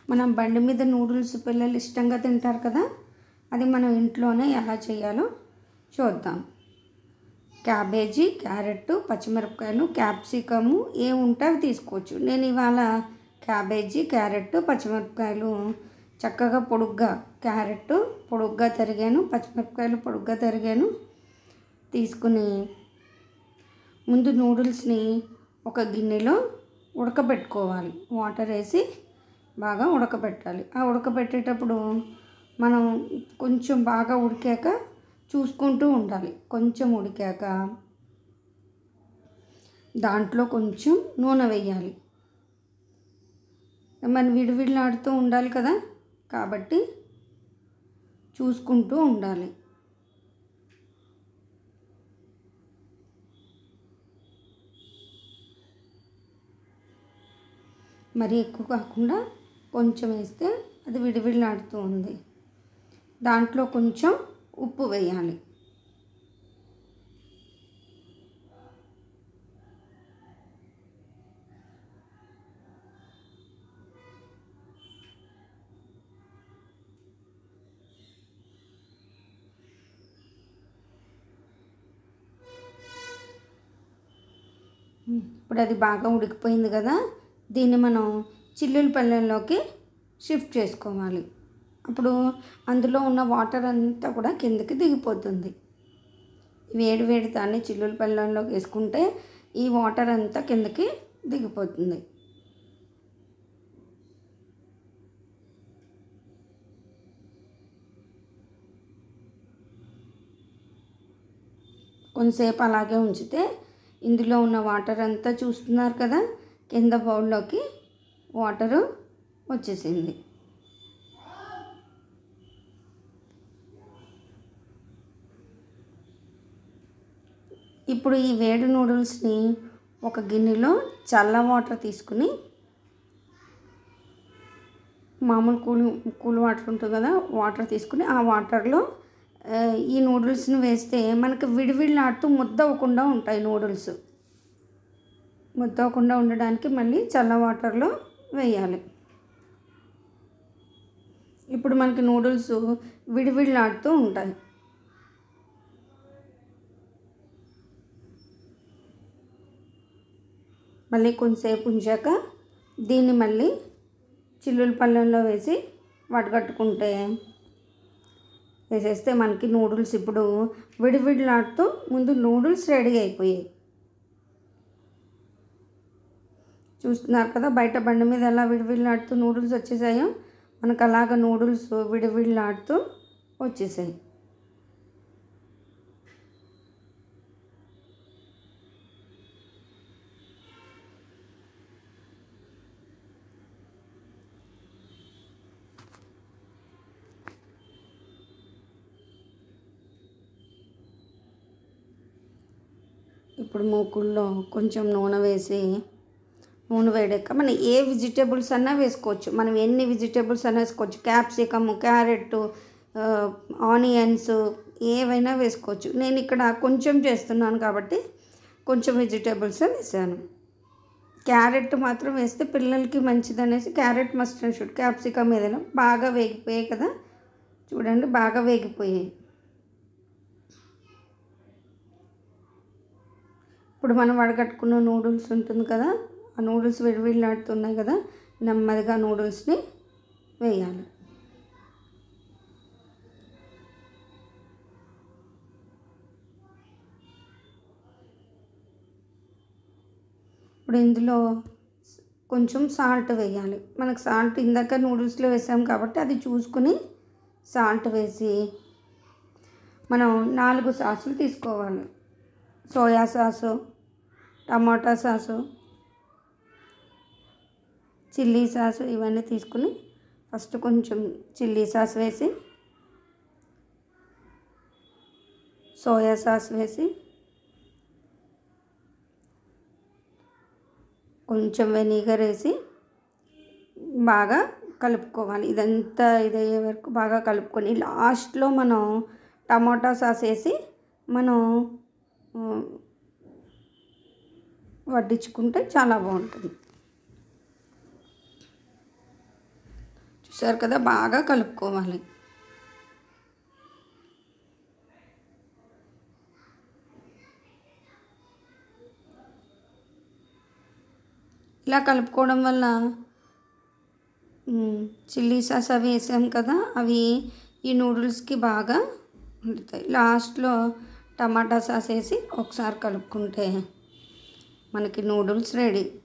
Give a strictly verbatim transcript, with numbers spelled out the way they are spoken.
మనం బండి మీద నూడిల్స్ పిల్లలు ఇష్టంగా తింటారు కదా, అది మనం ఇంట్లోనే ఎలా చేయాలో చూద్దాం. క్యాబేజీ, క్యారెట్, పచ్చిమిరపకాయలు, క్యాప్సికము ఏ ఉంటే అవి తీసుకోవచ్చు. నేను ఇవాళ క్యాబేజీ, క్యారెట్, పచ్చిమిరపకాయలు చక్కగా పొడుగ్గా, క్యారెట్ పొడుగ్గా తరిగాను, పచ్చిమిరపకాయలు పొడుగ్గా తరిగాను. తీసుకుని ముందు నూడిల్స్ని ఒక గిన్నెలో ఉడకబెట్టుకోవాలి. వాటర్ వేసి బాగా ఉడకబెట్టాలి. ఆ ఉడకబెట్టేటప్పుడు మనం కొంచెం బాగా ఉడికాక చూసుకుంటూ ఉండాలి. కొంచెం ఉడికాక దాంట్లో కొంచెం నూనె వేయాలి. మనం విడివిడిలాడుతూ ఉండాలి కదా, కాబట్టి చూసుకుంటూ ఉండాలి. మరీ ఎక్కువ కాకుండా కొంచెం వేస్తే అది విడివిడిలాడుతూ ఉంది. దాంట్లో కొంచెం ఉప్పు వేయాలి. ఇప్పుడు అది బాగా ఉడికిపోయింది కదా, దీన్ని మనం చిల్లుల పళ్ళెంలోకి షిఫ్ట్ చేసుకోవాలి. అప్పుడు అందులో ఉన్న వాటర్ అంతా కూడా కిందకి దిగిపోతుంది. వేడి వేడి దాన్ని చిల్లుల పళ్ళెంలోకి వేసుకుంటే ఈ వాటర్ అంతా కిందకి దిగిపోతుంది. కొంతసేపు అలాగే ఉంచితే ఇందులో ఉన్న వాటర్ అంతా చూస్తున్నారు కదా, కింద బౌల్లోకి వాటరు వచ్చేసింది. ఇప్పుడు ఈ వేడి నూడిల్స్ని ఒక గిన్నెలో చల్ల వాటర్ తీసుకుని, మామూలు కూల్ కూల్ వాటర్ ఉంటుంది కదా, వాటర్ తీసుకుని ఆ వాటర్లో ఈ నూడిల్స్ని వేస్తే మనకు విడివిడిలాడుతూ ముద్ద అవ్వకుండా ఉంటాయి. నూడిల్స్ ముద్ద అవ్వకుండా ఉండడానికి మళ్ళీ చల్ల వాటర్లో వేయాలి. ఇప్పుడు మనకి నూడిల్స్ విడివిడిలాడుతూ ఉంటాయి. మళ్ళీ కొంచెంసేపు ఉంచాక దీన్ని మళ్ళీ చిల్లుల పళ్ళెంలో వేసి వడగట్టుకుంటే వేసేస్తే మనకి నూడిల్స్ ఇప్పుడు విడివిడిలాడుతూ ముందు నూడిల్స్ రెడీ అయిపోయాయి. చూస్తున్నారు కదా, బయట బండి మీద ఎలా విడివిడిలాడుతూ నూడిల్స్ వచ్చేసాయో, మనకు అలాగ నూడిల్స్ విడివిడిలాడుతూ వచ్చేసాయి. ఇప్పుడు మూకుల్లో కొంచెం నూనె వేసి, నూనె వేడాక మనం ఏ వెజిటేబుల్స్ అన్నా వేసుకోవచ్చు. మనం ఎన్ని వెజిటేబుల్స్ అన్నా వేసుకోవచ్చు. క్యాప్సికమ్, క్యారెట్, ఆనియన్స్ ఏవైనా వేసుకోవచ్చు. నేను ఇక్కడ కొంచెం చేస్తున్నాను కాబట్టి కొంచెం వెజిటేబుల్స్ వేసాను. క్యారెట్ మాత్రం వేస్తే పిల్లలకి మంచిదనేసి carrot must and should. Capsicum ఏదైనా బాగా వేగిపోయాయి కదా, చూడండి బాగా వేగిపోయాయి. ఇప్పుడు మనం వడగట్టుకున్న నూడిల్స్ ఉంటుంది కదా, ఆ నూడిల్స్ విడివిడిలాడుతున్నాయి కదా, నెమ్మదిగా నూడిల్స్ని వేయాలి. ఇప్పుడు ఇందులో కొంచెం సాల్ట్ వేయాలి. మనకు సాల్ట్ ఇందాక నూడిల్స్లో వేసాం కాబట్టి అది చూసుకుని సాల్ట్ వేసి మనం నాలుగు సాసులు తీసుకోవాలి. Soya sauce, tomato sauce, chilli sauce ఇవన్నీ తీసుకుని ఫస్ట్ కొంచెం చిల్లీ సాస్ వేసి, సోయా సాస్ వేసి, కొంచెం వెనిగర్ వేసి బాగా కలుపుకోవాలి. ఇదంతా ఇదయ్యే వరకు బాగా కలుపుకొని లాస్ట్లో మనం టమాటా సాస్ వేసి మనం వడ్డించుకుంటే చాలా బాగుంటుంది. చూసారు కదా, బాగా కలుపుకోవాలి. ఇలా కలుపుకోవడం వల్ల చిల్లీ సాస్ అవి వేసాం కదా, అవి ఈ నూడిల్స్కి బాగా ఉంటాయి. లాస్ట్లో టమాటా సాస్ వేసి ఒకసారి కలుపుకుంటే మనకి నూడిల్స్ రెడీ.